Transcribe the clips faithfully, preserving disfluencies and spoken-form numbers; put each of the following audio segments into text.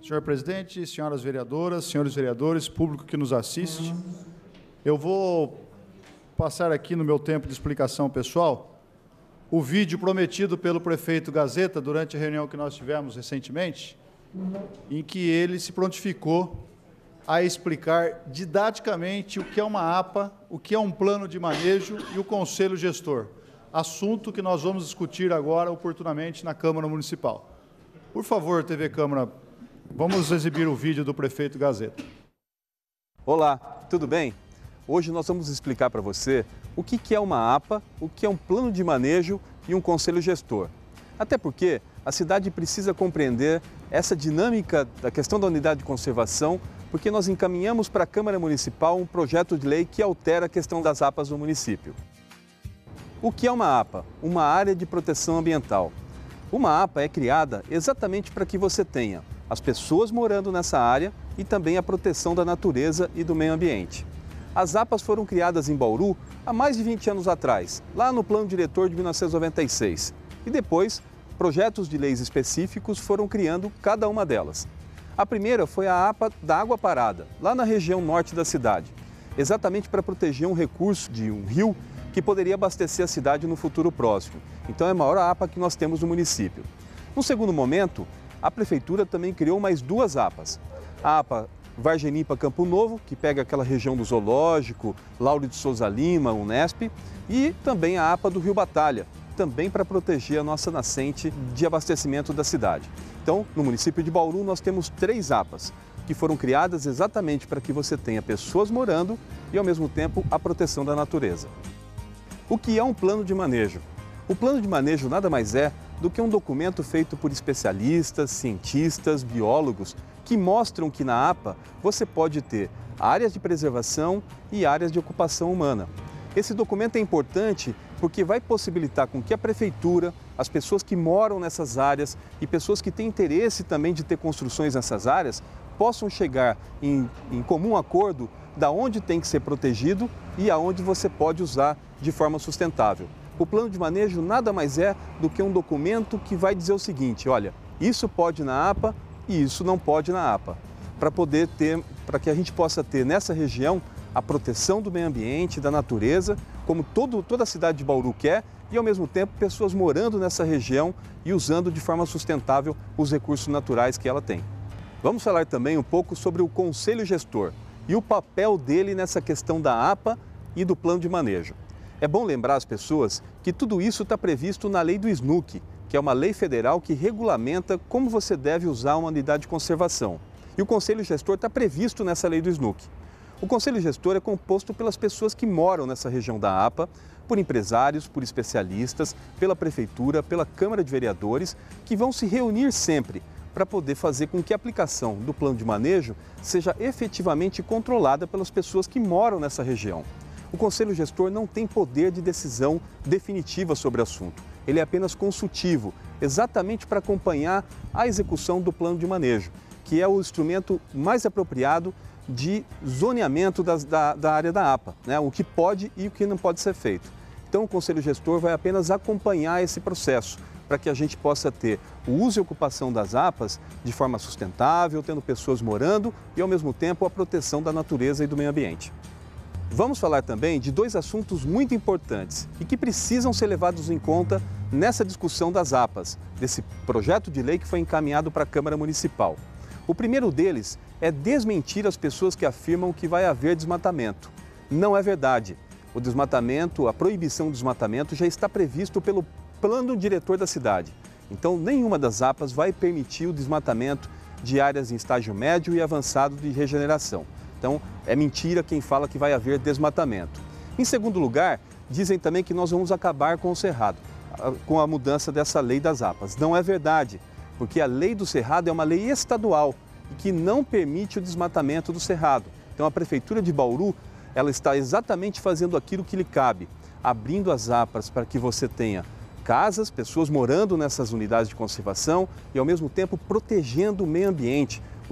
Senhor presidente, senhoras vereadoras, senhores vereadores, público que nos assiste, eu vou passar aqui no meu tempo de explicação pessoal o vídeo prometido pelo prefeito Gazeta durante a reunião que nós tivemos recentemente, em que ele se prontificou a explicar didaticamente o que é uma A P A, o que é um plano de manejo e o conselho gestor, assunto que nós vamos discutir agora oportunamente na Câmara Municipal. Por favor, T V Câmara, vamos exibir o vídeo do prefeito Gazeta. Olá, tudo bem? Hoje nós vamos explicar para você o que é uma A P A, o que é um plano de manejo e um conselho gestor. Até porque a cidade precisa compreender essa dinâmica da questão da unidade de conservação, porque nós encaminhamos para a Câmara Municipal um projeto de lei que altera a questão das A P As no município. O que é uma A P A? Uma área de proteção ambiental. Uma A P A é criada exatamente para que você tenha as pessoas morando nessa área e também a proteção da natureza e do meio ambiente. As A P As foram criadas em Bauru há mais de vinte anos atrás, lá no Plano Diretor de mil novecentos e noventa e seis. E depois, projetos de leis específicos foram criando cada uma delas. A primeira foi a A P A da Água Parada, lá na região norte da cidade, exatamente para proteger um recurso de um rio que poderia abastecer a cidade no futuro próximo. Então é a maior A P A que nós temos no município. No segundo momento, a Prefeitura também criou mais duas A P As. A A P A Vargem Campo Novo, que pega aquela região do Zoológico, Lauro de Souza Lima, Unesp, e também a A P A do Rio Batalha, também para proteger a nossa nascente de abastecimento da cidade. Então, no município de Bauru, nós temos três A P As, que foram criadas exatamente para que você tenha pessoas morando e, ao mesmo tempo, a proteção da natureza. O que é um plano de manejo? O plano de manejo nada mais é do que um documento feito por especialistas, cientistas, biólogos, que mostram que na A P A você pode ter áreas de preservação e áreas de ocupação humana. Esse documento é importante porque vai possibilitar com que a Prefeitura, as pessoas que moram nessas áreas e pessoas que têm interesse também de ter construções nessas áreas, possam chegar em, em comum acordo da onde tem que ser protegido e aonde você pode usar de forma sustentável. O plano de manejo nada mais é do que um documento que vai dizer o seguinte: olha, isso pode na A P A e isso não pode na A P A, para poder ter, para que a gente possa ter nessa região a proteção do meio ambiente, da natureza, como todo, toda a cidade de Bauru quer, e ao mesmo tempo pessoas morando nessa região e usando de forma sustentável os recursos naturais que ela tem. Vamos falar também um pouco sobre o Conselho Gestor e o papel dele nessa questão da A P A e do plano de manejo. É bom lembrar às pessoas que tudo isso está previsto na lei do S N U C, que é uma lei federal que regulamenta como você deve usar uma unidade de conservação. E o Conselho Gestor está previsto nessa lei do S N U C. O Conselho Gestor é composto pelas pessoas que moram nessa região da A P A, por empresários, por especialistas, pela Prefeitura, pela Câmara de Vereadores, que vão se reunir sempre para poder fazer com que a aplicação do plano de manejo seja efetivamente controlada pelas pessoas que moram nessa região. O Conselho Gestor não tem poder de decisão definitiva sobre o assunto. Ele é apenas consultivo, exatamente para acompanhar a execução do plano de manejo, que é o instrumento mais apropriado de zoneamento das, da, da área da A P A, né? O que pode e o que não pode ser feito. Então, o Conselho Gestor vai apenas acompanhar esse processo, para que a gente possa ter o uso e ocupação das A P As de forma sustentável, tendo pessoas morando e, ao mesmo tempo, a proteção da natureza e do meio ambiente. Vamos falar também de dois assuntos muito importantes e que precisam ser levados em conta nessa discussão das A P As, desse projeto de lei que foi encaminhado para a Câmara Municipal. O primeiro deles é desmentir as pessoas que afirmam que vai haver desmatamento. Não é verdade. O desmatamento, a proibição do desmatamento já está previsto pelo Plano Diretor da cidade. Então, nenhuma das A P As vai permitir o desmatamento de áreas em estágio médio e avançado de regeneração. Então, é mentira quem fala que vai haver desmatamento. Em segundo lugar, dizem também que nós vamos acabar com o cerrado, com a mudança dessa lei das A P As. Não é verdade, porque a lei do cerrado é uma lei estadual e que não permite o desmatamento do cerrado. Então, a Prefeitura de Bauru, ela está exatamente fazendo aquilo que lhe cabe, abrindo as A P As para que você tenha casas, pessoas morando nessas unidades de conservação e, ao mesmo tempo, protegendo o meio ambiente,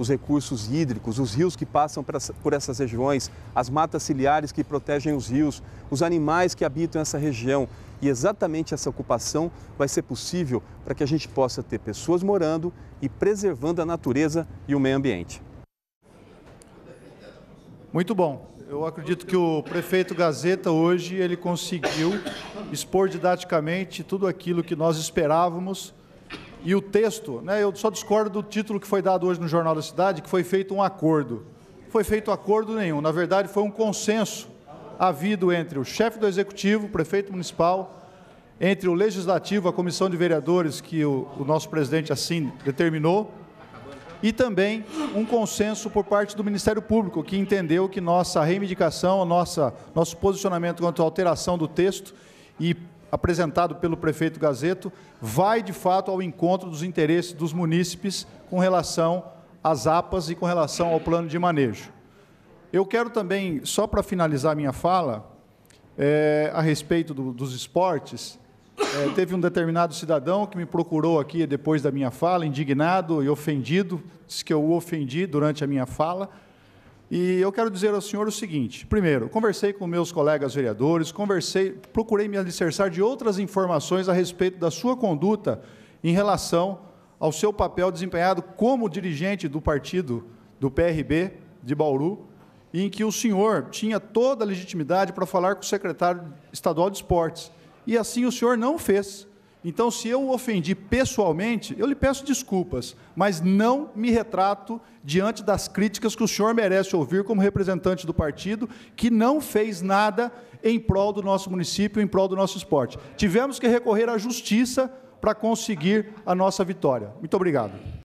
os recursos hídricos, os rios que passam por essas regiões, as matas ciliares que protegem os rios, os animais que habitam essa região. E exatamente essa ocupação vai ser possível para que a gente possa ter pessoas morando e preservando a natureza e o meio ambiente. Muito bom. Eu acredito que o prefeito Gazeta hoje ele conseguiu expor didaticamente tudo aquilo que nós esperávamos. E o texto, né, eu só discordo do título que foi dado hoje no Jornal da Cidade, que foi feito um acordo. Não foi feito acordo nenhum, na verdade foi um consenso havido entre o chefe do Executivo, o prefeito municipal, entre o Legislativo, a Comissão de Vereadores, que o, o nosso presidente assim determinou, e também um consenso por parte do Ministério Público, que entendeu que nossa reivindicação, nossa, nosso posicionamento quanto à alteração do texto e apresentado pelo prefeito Gazeto, vai de fato ao encontro dos interesses dos munícipes com relação às A P As e com relação ao plano de manejo. Eu quero também, só para finalizar minha fala, é, a respeito do, dos esportes, é, teve um determinado cidadão que me procurou aqui depois da minha fala, indignado e ofendido, disse que eu o ofendi durante a minha fala, e eu quero dizer ao senhor o seguinte: primeiro, conversei com meus colegas vereadores, conversei, procurei me alicerçar de outras informações a respeito da sua conduta em relação ao seu papel desempenhado como dirigente do partido do P R B de Bauru, em que o senhor tinha toda a legitimidade para falar com o secretário estadual de esportes. E assim o senhor não fez. Então, se eu o ofendi pessoalmente, eu lhe peço desculpas, mas não me retrato diante das críticas que o senhor merece ouvir como representante do partido, que não fez nada em prol do nosso município, em prol do nosso esporte. Tivemos que recorrer à justiça para conseguir a nossa vitória. Muito obrigado.